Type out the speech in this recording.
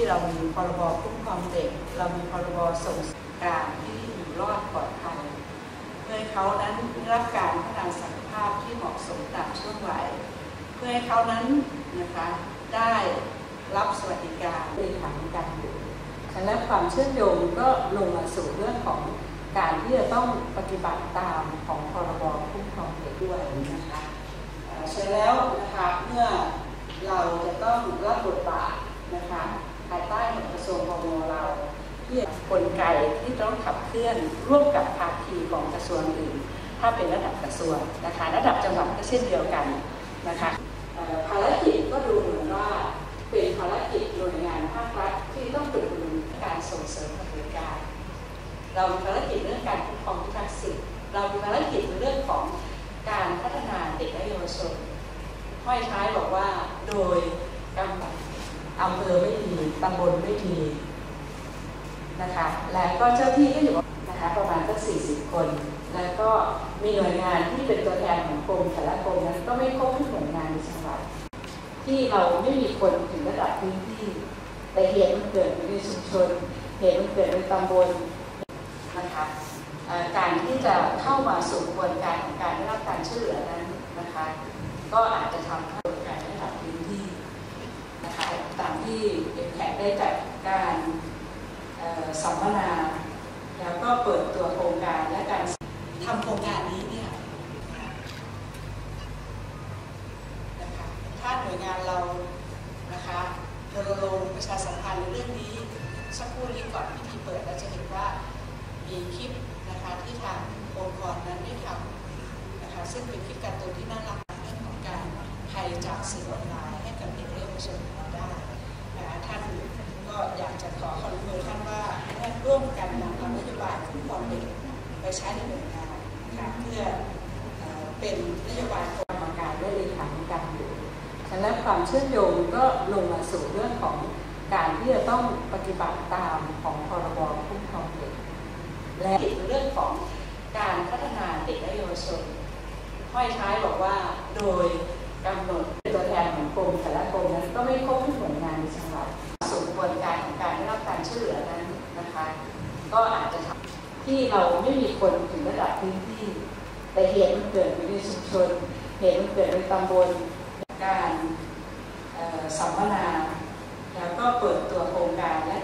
เรามีพรบคุ้มครองเด็กเรามีพรบส่งเสริมการที่อยู่รอดปลอดภัยเพื่อให้เขานั้นได้รับการพัฒนาศักยภาพที่เหมาะสมตามช่วงวัยเพื่อให้เขานั้นนะคะได้รับสวัสดิการในทางการอยู่และความเชื่อมโยงก็ลงมาสู่เรื่องของการที่จะต้องปฏิบัติตามของพรบคุ้มครองเด็กด้วยนะคะเสร็จแล้วนะคะเมื่อเราจะต้องรับบทบาทนะคะภายใต้กระทรวงพม.เราที่กลไกที่ต้องขับเคลื่อนร่วมกับภาคีของกระทรวงอื่นถ้าเป็นระดับกระทรวงนะคะระดับจังหวัดก็เช่นเดียวกันนะคะภารกิจก็ดูเหมือนว่าเป็นภารกิจหน่วยงานภาครัฐที่ต้องดำเนินการส่งเสริมบริการเรามีภารกิจเรื่องการคุ้มครองพิทักษ์สิทธิ์เรามีภารกิจในเรื่องของการพัฒนาเด็กและเยาวชนห้อยท้ายบอกว่าโดยกำกับอำเภอไม่มีตำบลไม่มีนะคะและก็เจ้าที่ก็อยู่นะคะประมาณสัก40 คนแล้วก็มีหน่วยงานที่เป็นตัวแทนของกรมแต่ละกรมนั้นก็ไม่ครบทุกหน่วยงานในจังหวัดที่เราไม่มีคนถึงระดับพื้นที่แต่เหตุมันเกิดในชุมชนเหตุมันเกิดในตำบลนะคะการที่จะเข้ามาสู่กระบวนการของการได้รับการช่วยเหลือนั้นนะคะก็อาจจะทำให้การระดับพื้นที่นะคะตามที่แขกได้จัดการสัมมนาแล้วก็เปิดตัวโครงการและการทำโครงการนี้เนี่ยนะคะถ้าหน่วยงานเรานะคะรณรงค์ประชาสัมพันธ์ในเรื่องนี้สักครู่นี้ก่อนพิธีเปิดเราจะเห็นว่ามีคลิปนะคะที่ทางองค์กรนั้นได้ทำนะคะซึ่งเป็นคลิปการ์ตูนที่น่ารักเรื่องของการภัยจากสื่อออนไลน์ให้กับเด็กและเยาวชนของเราได้นะคะท่านก็อยากจะขอความร่วมมือท่านว่าให้ร่วมกันนำนโยบายคุ้มครองเด็กไปใช้ในหน่วยงานนะคะเพื่อเป็นนโยบายกรรมการและเลขาธิการอยู่และความเชื่อมโยงก็ลงมาสู่เรื่องของการที่จะต้องปฏิบัติตามของพรบคุ้มครองเด็กและเรื่องของการพัฒนาเด็กและเยาวชนห้อยท้ายบอกว่าโดยกำหนดตัวแทนของกรมแต่ละกรมนั้นก็ไม่ครบทุกหน่วยงานในจังหวัดสู่กระบวนการของการได้รับการช่วยเหลือนั้นนะคะก็อาจจะทำที่เราไม่มีคนถึงระดับพื้นที่แต่เหตุมันเกิดในชุมชนเหตุมันเกิดในตำบลการสัมมนาแล้วก็เปิดตัวโครงการและ